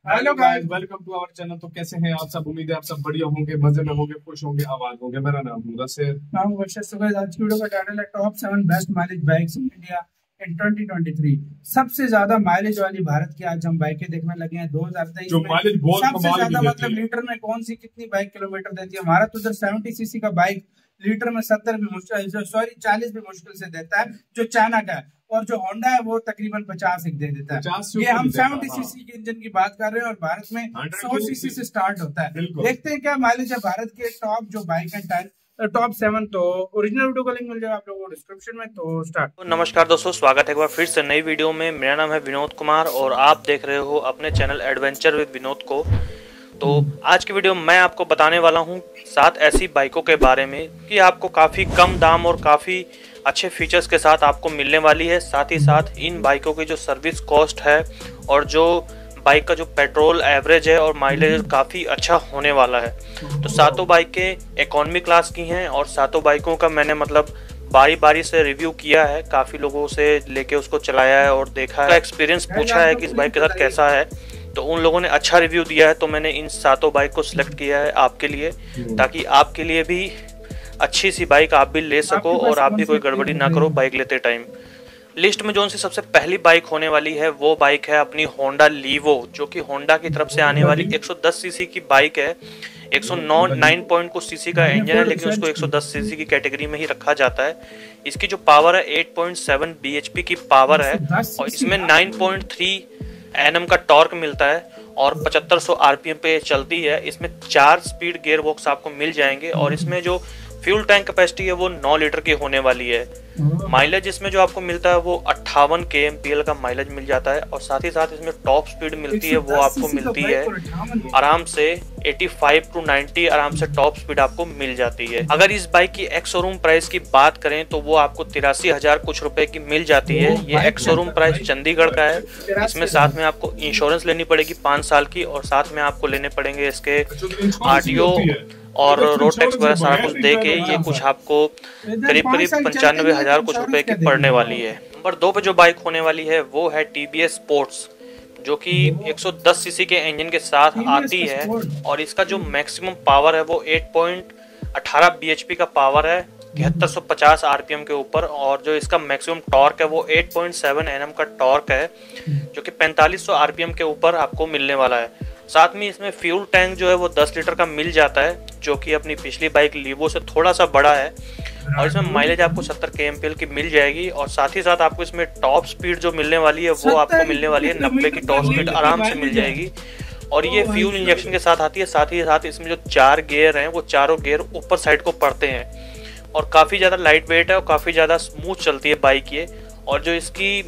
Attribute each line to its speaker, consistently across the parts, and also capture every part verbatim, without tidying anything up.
Speaker 1: Hello guys, welcome to our channel. तो कैसे हैं आप सब? उम्मीद है आप सब बढ़िया होंगे, मजे में होंगे, खुश होंगे, आबाद होंगे। मेरा नाम मुदस्सिर
Speaker 2: नाम वर्षा सुगल। आज की वीडियो का टाइटल है top seven best mileage bikes in India in twenty twenty three. सबसे ज्यादा माइलेज वाली भारत की आज हम बाइकें देखने लगे हैं दो हजार तेईस में।
Speaker 1: माइलेज बहुत
Speaker 2: सबसे ज्यादा मतलब लीटर में कौन सी कितनी बाइक किलोमीटर देती है? हमारा तो इधर सेवेंटी सीसी का बाइक लीटर में सत्तर भी मुश्किल, सॉरी चालीस भी मुश्किल से देता है जो चाइना का है, और जो होंडा है वो तकरीबन पचास एक दे देता है। ये हम सेवेंटी सीसी के इंजन की बात कर रहे हैं और भारत में सौ सीसी से स्टार्ट होता है। देखते हैं क्या माइलेज है भारत के टॉप जो बाइक है टेन टॉप सेवन। तो ओरिजिनल वीडियो का लिंक मिल जाएगा आप लोगों को डिस्क्रिप्शन में। तो स्टार्ट।
Speaker 3: तो नमस्कार दोस्तों, स्वागत है एक बार फिर से नई वीडियो में। मेरा नाम है विनोद कुमार और आप देख रहे हो अपने चैनल एडवेंचर विद विनोद को। तो आज की वीडियो मैं आपको बताने वाला हूं सात ऐसी बाइकों के बारे में कि आपको काफ़ी कम दाम और काफ़ी अच्छे फीचर्स के साथ आपको मिलने वाली है। साथ ही साथ इन बाइकों की जो सर्विस कॉस्ट है और जो बाइक का जो पेट्रोल एवरेज है और माइलेज काफ़ी अच्छा होने वाला है। तो सातों बाइकें इकोनॉमी क्लास की हैं और सातों बाइकों का मैंने मतलब बारी बारी से रिव्यू किया है, काफ़ी लोगों से लेके उसको चलाया है और देखा है, एक्सपीरियंस पूछा है कि इस बाइक के साथ कैसा है। तो उन लोगों ने अच्छा रिव्यू दिया है, तो मैंने इन सातों बाइक को सिलेक्ट किया है आपके लिए, ताकि आपके लिए भी अच्छी सी बाइक आप भी ले सको और आप भी कोई गड़बड़ी ना करो बाइक लेते टाइम। लिस्ट में जो सी सबसे पहली बाइक होने वाली है वो बाइक है अपनी होंडा लीवो, जो कि होंडा की तरफ से आने वाली एक सौ दस सीसी की बाइक है। एक सौ नौ पॉइंट कुछ सीसी का इंजन है, लेकिन उसको एक सौ दस सीसी की कैटेगरी में ही रखा जाता है। इसकी जो पावर है आठ पॉइंट सात बीएचपी की पावर है और इसमें नौ पॉइंट तीन एनएम का टॉर्क मिलता है और पचहत्तर सौ आरपीएम पे चलती है। इसमें चार स्पीड गियर बॉक्स आपको मिल जाएंगे और इसमें जो फ्यूल टैंक कैपेसिटी है वो नौ लीटर की होने वाली है। माइलेज इसमें जो आपको मिलता है वो अट्ठावन के एम पी एल का माइलेज मिल जाता है और साथ ही साथ इसमें टॉप स्पीड मिलती है वो आपको मिलती है आराम से पचासी टू नब्बे, आराम से टॉप स्पीड आपको मिल जाती है। अगर इस बाइक की एक्स शोरूम प्राइस की बात करें तो वो आपको तिरासी हजार कुछ रुपए की मिल जाती है। ये एक्स शोरूम प्राइस चंडीगढ़ का है। इसमें साथ में आपको इंश्योरेंस लेनी पड़ेगी पाँच साल की और साथ में आपको लेने पड़ेंगे इसके आरटीओ और रोड टैक्स वगैरह सारा कुछ दे के ये कुछ आपको करीब करीब पंचानवे हजार कुछ रुपए की पड़ने वाली है। नंबर दो पे जो बाइक होने वाली है वो है टीबीएस स्पोर्ट्स, जो कि एक सौ दस सीसी के इंजन के साथ आती है और इसका जो मैक्सिमम पावर है वो आठ पॉइंट एक आठ बीएचपी का पावर है तिहत्तर सौ पचास आरपीएम के ऊपर, और जो इसका मैक्सिमम टॉर्क है वो आठ पॉइंट सात एनएम का टॉर्क है, जो कि पैंतालीस सौ आरपीएम के ऊपर आपको मिलने वाला है। साथ में इसमें फ्यूल टैंक जो है वो दस लीटर का मिल जाता है, जो कि अपनी पिछली बाइक लीवो से थोड़ा सा बड़ा है और इसमें माइलेज आपको सत्तर के एम पी एल की मिल जाएगी। और साथ ही साथ आपको इसमें टॉप स्पीड जो मिलने वाली है वो आपको मिलने वाली है नब्बे की टॉप स्पीड आराम से मिल जाएगी और ये फ्यूल इंजेक्शन के साथ आती है। साथ ही साथ इसमें जो चार गियर हैं वो चारों गियर ऊपर साइड को पड़ते हैं और काफ़ी ज़्यादा लाइट वेट है और काफ़ी ज़्यादा स्मूथ चलती है बाइक ये। और जो इसकी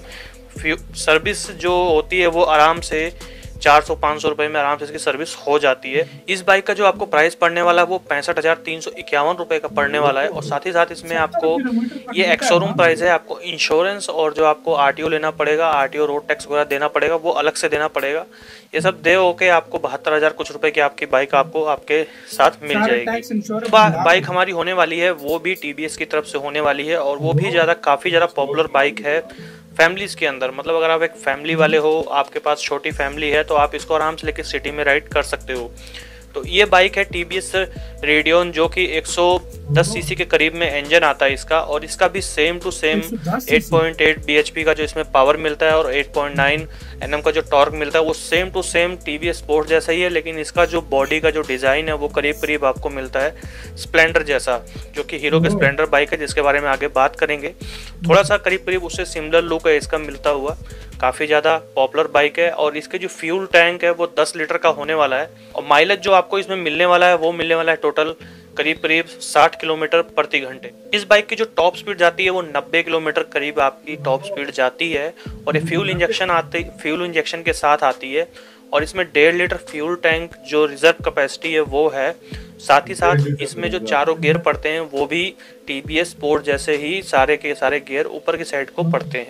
Speaker 3: सर्विस जो होती है वो आराम से चार सौ पाँच सौ रुपये में आराम से इसकी सर्विस हो जाती है। इस बाइक का जो आपको प्राइस पड़ने वाला है वो पैंसठ हजार तीन सौ इक्यावन रुपये का पड़ने वाला है और साथ ही साथ इसमें आपको ये एक्स शोरूम प्राइस है। आपको इंश्योरेंस और जो आपको आरटीओ लेना पड़ेगा, आरटीओ रोड टैक्स वगैरह देना पड़ेगा, वो अलग से देना पड़ेगा। ये सब दे होके आपको बहत्तर हजार कुछ रुपए की आपकी बाइक आपको आपके साथ मिल जाएगी। बा, बाइक हमारी होने वाली है वो भी टीबीएस की तरफ से होने वाली है और वो भी ज़्यादा काफ़ी ज़्यादा पॉपुलर बाइक है फैमिलीज के अंदर। मतलब अगर आप एक फैमिली वाले हो, आपके पास छोटी फैमिली है, तो आप इसको आराम से लेकर सिटी में राइड कर सकते हो। तो ये बाइक है टीबीएस रेडियन, जो कि एक सौ दस सीसी के करीब में इंजन आता है इसका और इसका भी सेम टू सेम आठ पॉइंट आठ बीएचपी का जो इसमें पावर मिलता है और आठ पॉइंट नौ एनएम का जो टॉर्क मिलता है वो same to same TVS sport जैसा ही है, लेकिन इसका जो बॉडी का जो डिज़ाइन है वो करीब करीब आपको मिलता है स्प्लेंडर जैसा, जो कि हीरो के स्प्लेंडर बाइक है जिसके बारे में आगे बात करेंगे। थोड़ा सा करीब करीब उससे सिमिलर लुक है इसका मिलता हुआ। काफ़ी ज़्यादा पॉपुलर बाइक है और इसके जो फ्यूल टैंक है वो दस लीटर का होने वाला है और माइलेज जो आपको इसमें मिलने वाला है वो मिलने वाला है टोटल करीब करीब साठ किलोमीटर प्रति घंटे। इस बाइक की जो टॉप स्पीड जाती है वो नब्बे किलोमीटर करीब आपकी टॉप स्पीड जाती है और ये फ्यूल इंजेक्शन आती फ्यूल इंजेक्शन के साथ आती है और इसमें डेढ़ लीटर फ्यूल टैंक जो रिजर्व कैपेसिटी है वो है। साथ ही साथ इसमें जो चारों गियर पड़ते हैं वो भी टीबीएस स्पोर्ट जैसे ही सारे के सारे गियर ऊपर की साइड को पड़ते हैं।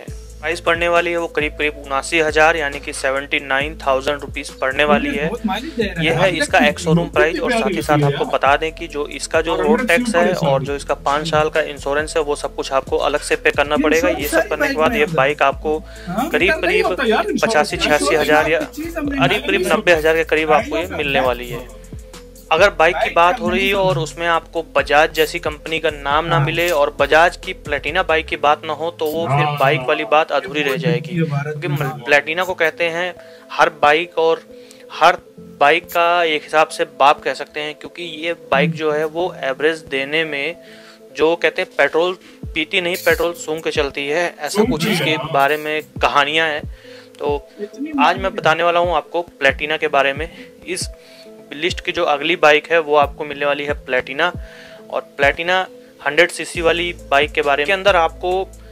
Speaker 3: प्राइस पड़ने वाली है वो करीब करीब उनासी हजार यानी कि सेवेंटी नाइन थाउजेंड रुपीज पड़ने वाली है। ये है इसका एक्स शोरूम प्राइस। और साथ ही साथ आपको बता दें कि जो इसका जो रोड टैक्स है और जो इसका पाँच साल का इंश्योरेंस है वो सब कुछ आपको अलग से पे करना पड़ेगा। ये सब करने के बाद ये बाइक आपको करीब करीब पचासी छियासी हजार या करीब करीब नब्बे हजार के करीब आपको ये मिलने वाली है। अगर बाइक की बात हो रही है और उसमें आपको बजाज जैसी कंपनी का नाम ना मिले और बजाज की प्लेटिना बाइक की बात ना हो तो वो फिर बाइक वाली बात अधूरी रह जाएगी। क्योंकि प्लेटिना को कहते हैं हर बाइक और हर बाइक का एक हिसाब से बाप कह सकते हैं, क्योंकि ये बाइक जो है वो एवरेज देने में जो कहते हैं पेट्रोल पीती नहीं पेट्रोल सूंघ के चलती है, ऐसा कुछ इसके बारे में कहानियाँ हैं। तो आज मैं बताने वाला हूँ आपको प्लेटिना के बारे में। इस लिस्ट की जो अगली बाइक है वो आपको मिलने वाली है प्लेटिना। और प्लेटिना हंड्रेड सीसी वाली बाइक के बारे में, के अंदर आपको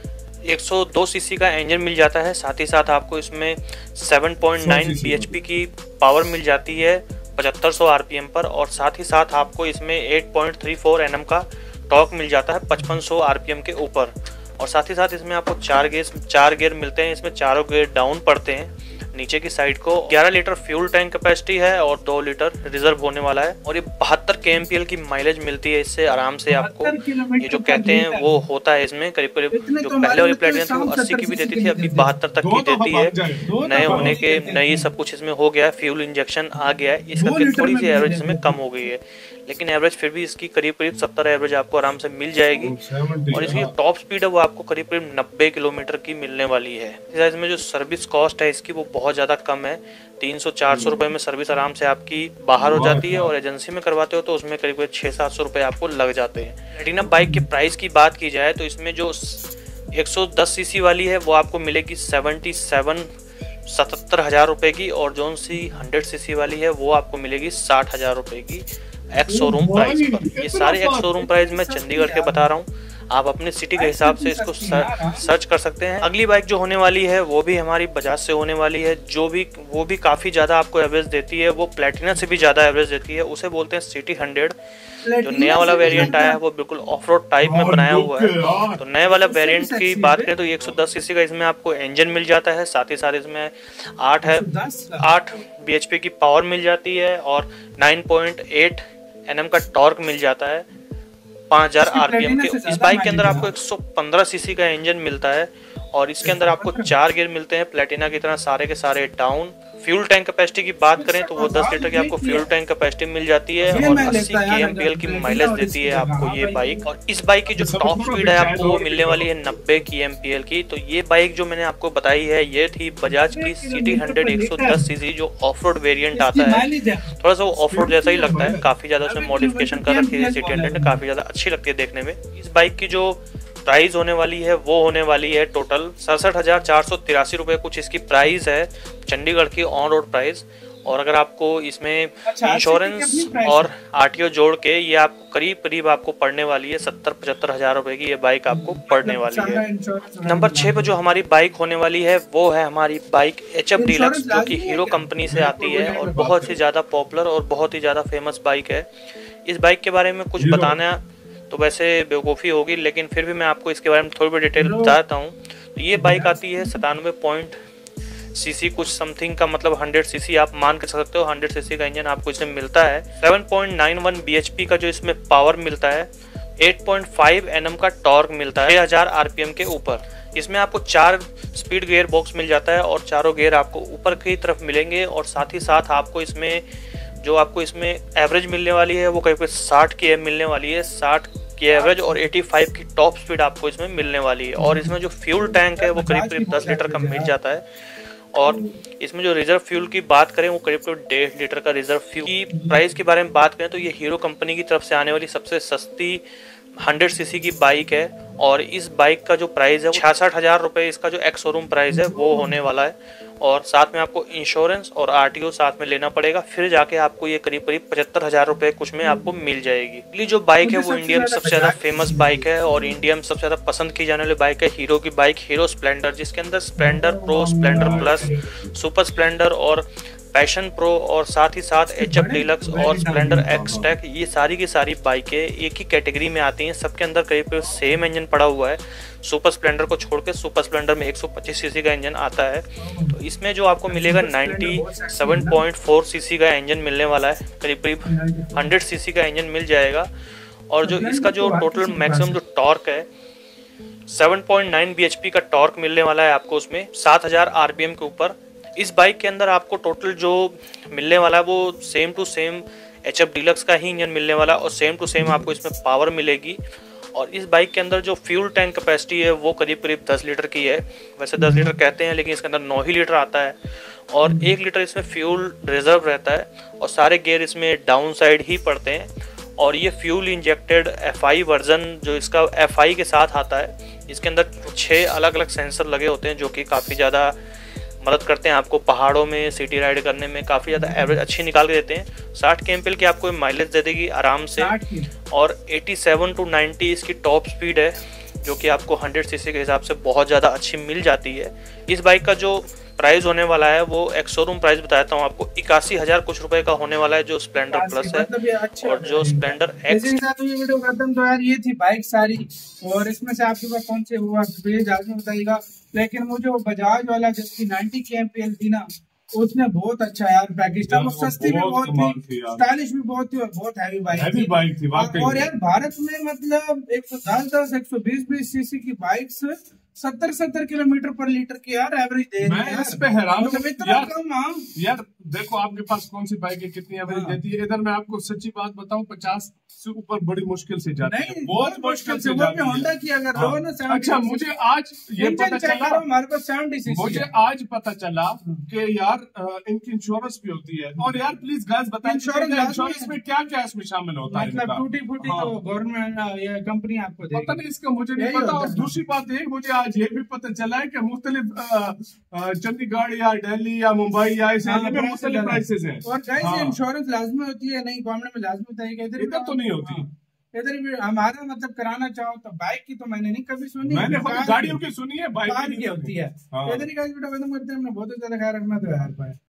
Speaker 3: एक सौ दो सीसी का इंजन मिल जाता है। साथ ही साथ आपको इसमें सात पॉइंट नौ बीएचपी की पावर मिल जाती है पचहत्तर सौ आरपीएम पर। और साथ ही साथ आपको इसमें आठ पॉइंट तीन चार एनएम का टॉर्क मिल जाता है पचपन सौ आरपीएम के ऊपर। और साथ ही साथ इसमें आपको चार गेयर चार गेयर मिलते हैं। इसमें चारों गेयर डाउन पड़ते हैं नीचे की साइड को। ग्यारह लीटर फ्यूल टैंक कैपेसिटी है और दो लीटर रिजर्व होने वाला है। और ये बहत्तर के एम पी एल की माइलेज मिलती है इससे आराम से आपको। ये जो कहते हैं वो होता है इसमें करीब करीब जो पहले वाली प्लेटिना थी वो अस्सी की भी देती थी, अभी बहत्तर तक की देती है। नए होने के नई सब कुछ इसमें हो गया है, फ्यूल इंजेक्शन आ गया है, इस करके थोड़ी सी एवरेज इसमें कम हो गई है। लेकिन एवरेज फिर भी इसकी करीब करीब सत्तर एवरेज आपको आराम से मिल जाएगी। और इसकी टॉप स्पीड है वो आपको करीब करीब नब्बे किलोमीटर की मिलने वाली है। इसमें जो सर्विस कॉस्ट है इसकी वो बहुत ज़्यादा कम है, तीन सौ चार सौ रुपये में सर्विस आराम से आपकी बाहर हो जाती है। और एजेंसी में करवाते हो तो उसमें करीब करीब छः सात सौ रुपये आपको लग जाते हैं। प्लेटिना बाइक के प्राइस की बात की जाए तो इसमें जो एक सौ दस सीसी वाली है वो आपको मिलेगी सेवेंटी सेवन सतहत्तर हज़ार रुपये की। और जो सी हंड्रेड सीसी वाली है वो आपको मिलेगी साठ हज़ार रुपये की एक्स शोरूम प्राइस पर। ये सारे एक्स शोरूम प्राइस मैं चंडीगढ़ के बता रहा हूँ, आप अपने सिटी के हिसाब से इसको सर्च कर सकते हैं। अगली बाइक जो होने वाली है वो भी हमारी बजाज से होने वाली है, जो भी वो भी काफ़ी ज़्यादा आपको एवरेज देती है, वो प्लेटिना से भी ज़्यादा एवरेज देती है। उसे बोलते हैं सिटी हंड्रेड। जो नया वाला वेरिएंट आया है वो बिल्कुल ऑफ रोड टाइप में बनाया हुआ है। तो नए वाला वेरिएंट की बात करें तो एक सौ दस सीसी का इसमें आपको इंजन मिल जाता है। साथ ही साथ इसमें आठ है आठ बीएचपी की पावर मिल जाती है और नाइन पॉइंट एट एनएम का टॉर्क मिल जाता है पाँच हज़ार आरपीएम के। इस बाइक के अंदर आपको एक सौ पंद्रह सीसी का इंजन मिलता है और इसके अंदर आपको चार गियर मिलते हैं प्लेटिना की तरह सारे के सारे डाउन। फ्यूल टैंक कैपेसिटी की बात करें तो वो दस लीटर की आपको फ्यूल टैंक कैपेसिटी मिल जाती है और अस्सी के एम पी एल की माइलेज देती है आपको ये बाइक। और इस बाइक की जो टॉप स्पीड है आपको वो मिलने वाली है नब्बे की एम पी एल की। तो ये बाइक जो मैंने आपको बताई है ये थी बजाज की सिटी हंड्रेड एक सौ दस सीसी जो ऑफ रोड वेरियंट आता है। थोड़ा सा वो ऑफ रोड जैसा ही लगता है, काफी ज्यादा उसमें मॉडिफिकेशन कर रखी है सिटी हंड्रेड, काफी ज्यादा अच्छी लगती है देखने में। इस बाइक की जो प्राइस होने वाली है वो होने वाली है टोटल सड़सठ हजार चार सौ तिरासी रुपये कुछ इसकी प्राइस है चंडीगढ़ की ऑन रोड प्राइस। और अगर आपको इसमें इंश्योरेंस और आरटीओ जोड़ के ये आपको करीब करीब आपको पड़ने वाली है सत्तर पचहत्तर हजार रुपए की ये बाइक आपको पड़ने वाली है। नंबर छः पे जो हमारी बाइक होने वाली है वो है हमारी बाइक एच एफ डीलक्स जो कि हीरो कंपनी से आती है और बहुत ही ज़्यादा पॉपुलर और बहुत ही ज़्यादा फेमस बाइक है। इस बाइक के बारे में कुछ बताना तो वैसे बेवकूफ़ी होगी, लेकिन फिर भी मैं आपको इसके बारे में थोड़ी बहुत डिटेल बताता हूँ। तो ये बाइक आती है सतानवे पॉइंट सीसी कुछ समथिंग का, मतलब हंड्रेड सीसी आप मान के सकते हो। हंड्रेड सीसी का इंजन आपको इसमें मिलता है। Seven point nine one BHP का जो इसमें पावर मिलता है, एट पॉइंट फाइव एनएम का टॉर्क मिलता है छह हज़ार आरपीएम के ऊपर। इसमें आपको चार स्पीड गियर बॉक्स मिल जाता है और चारों गियर आपको ऊपर की तरफ मिलेंगे। और साथ ही साथ आपको इसमें जो आपको इसमें एवरेज मिलने वाली है वो करीब साठ की मिलने वाली है, साठ की एवरेज और पचासी की टॉप स्पीड आपको इसमें मिलने वाली है। और इसमें जो फ्यूल टैंक है वो करीब करीब दस लीटर का मिल जाता है। और इसमें जो रिजर्व फ्यूल की बात करें वो करीब करीब डेढ़ लीटर का रिजर्व फ्यूल की। प्राइस के बारे में बात करें तो ये हीरो कंपनी की तरफ से आने वाली सबसे सस्ती हंड्रेड सीसी की बाइक है। और इस बाइक का जो प्राइस है छियासठ हजार रुपये इसका जो एक्स शोरूम प्राइस है वो होने वाला है। और साथ में आपको इंश्योरेंस और आरटीओ साथ में लेना पड़ेगा, फिर जाके आपको ये करीब करीब पचहत्तर हजार रुपये कुछ में आपको मिल जाएगी। ये जो बाइक है वो इंडिया में सबसे ज्यादा फेमस बाइक है और इंडिया में सबसे ज्यादा पसंद की जाने वाली बाइक है हीरो की बाइक हीरो स्प्लेंडर, जिसके अंदर Splendor Pro, Splendor Plus, Super Splendor और पैशन प्रो और साथ ही साथ एच एफ डीलक्स और स्प्लेंडर एक्स टेक, ये सारी की सारी बाइकें एक ही कैटेगरी में आती हैं। सबके अंदर करीब करीब सेम इंजन पड़ा हुआ है। सुपर स्प्लेंडर को छोड़ के सुपर स्प्लेंडर में एक सौ पच्चीस सीसी का इंजन आता है। तो इसमें जो आपको मिलेगा सत्तानवे पॉइंट चार सीसी का इंजन मिलने वाला है, करीब करीब सौ सीसी का इंजन मिल जाएगा। और जो इसका जो टोटल मैक्सिमम जो टॉर्क है सात पॉइंट नौ बीएचपी का टॉर्क मिलने वाला है आपको उसमें सात हज़ार आरपीएम के ऊपर। इस बाइक के अंदर आपको टोटल जो मिलने वाला है वो same to same H F Deluxe का ही इंजन मिलने वाला है और सेम टू सेम आपको इसमें पावर मिलेगी। और इस बाइक के अंदर जो फ्यूल टैंक कैपेसिटी है वो करीब करीब दस लीटर की है। वैसे दस लीटर कहते हैं लेकिन इसके अंदर नौ ही लीटर आता है और एक लीटर इसमें फ्यूल रिजर्व रहता है और सारे गियर इसमें डाउन साइड ही पड़ते हैं। और ये fuel injected F I version जो इसका एफ आई के साथ आता है, इसके अंदर छः अलग अलग सेंसर लगे होते हैं जो कि काफ़ी ज़्यादा मदद करते हैं आपको पहाड़ों में सिटी राइड करने में, काफ़ी ज़्यादा एवरेज अच्छी निकाल के देते हैं। साठ के एम पी एल की आपको माइलेज दे देगी आराम से और सत्तासी टू नब्बे इसकी टॉप स्पीड है जो कि आपको सौ सीसी के हिसाब से बहुत ज़्यादा अच्छी मिल जाती है। इस बाइक का जो प्राइस होने वाला है वो एक शोरूम प्राइस बताता हूँ आपको, इक्यासी हजार कुछ रुपए का होने वाला है जो स्प्लेंडर प्लस है। मतलब और जो स्प्लेंडर एक्स।
Speaker 2: तो ये वीडियो खत्म। तो यार ये थी बाइक सारी, और इसमें से आपके पास कौन से हुआ प्लीज आज में बताइएगा। लेकिन मुझे वो बजाज वाला जिसकी नब्बे के एम पी एल थी ना, उसने बहुत अच्छा यार पैकेज था। वो सस्ती भी बहुत थी, स्टाइलिश भी बहुत थी और बहुत हैवी बाइक
Speaker 1: हैवी बाइक थी वाकई।
Speaker 2: और यार भारत में मतलब एक सौ दस दस एक सौ बीस बीस सीसी की बाइक्स सत्तर सत्तर किलोमीटर पर लीटर की यार एवरेज दे रही है।
Speaker 1: मैं इस पे हैरान हूं यार,
Speaker 2: कम
Speaker 1: यार देखो आपके पास कौन सी बाइक है, कितनी एवरेज
Speaker 2: हाँ।
Speaker 1: देती है। इधर मैं आपको सच्ची बात बताऊं, पचास से ऊपर बड़ी मुश्किल से जाती है,
Speaker 2: नहीं,
Speaker 1: बहुत मुश्किल से जाती है।
Speaker 2: होंडा की अगर
Speaker 1: हाँ।
Speaker 2: लो ना
Speaker 1: अच्छा मुझे आज ये पता चला,
Speaker 2: हमारे पास सत्तर सीसी
Speaker 1: मुझे आज पता चला कि यार इनकी इंश्योरेंस भी होती है। और यार प्लीज गाइस बताइए इंश्योरेंस में क्या क्या इसमें शामिल होता है।
Speaker 2: मतलब टूटी फूटी तो गवर्नमेंट ये कंपनी आपको देगी,
Speaker 1: पता नहीं, इसका मुझे नहीं पता। और दूसरी बात एक मुझे आज ये भी पता चला है कि मुख्तलिफ चंडीगढ़ या दिल्ली या मुंबई या इस एरिया में मुख्तलिफ प्राइसेस हैं।
Speaker 2: और गाइस इंश्योरेंस लाजमी होती है, नहीं गवर्नमेंट में लाजमी होता है, इधर
Speaker 1: तो नहीं होती।
Speaker 2: इधर भी हमारा मतलब कराना चाहो तो बाइक की तो मैंने नहीं कभी सुनी,
Speaker 1: मैंने गाड़ियों की सुनी है, बाइक
Speaker 2: की होती है। इधर ही गाइस वीडियो खत्म करते हैं। हमने बहुत ज्यादा ख्याल रखना तो यार।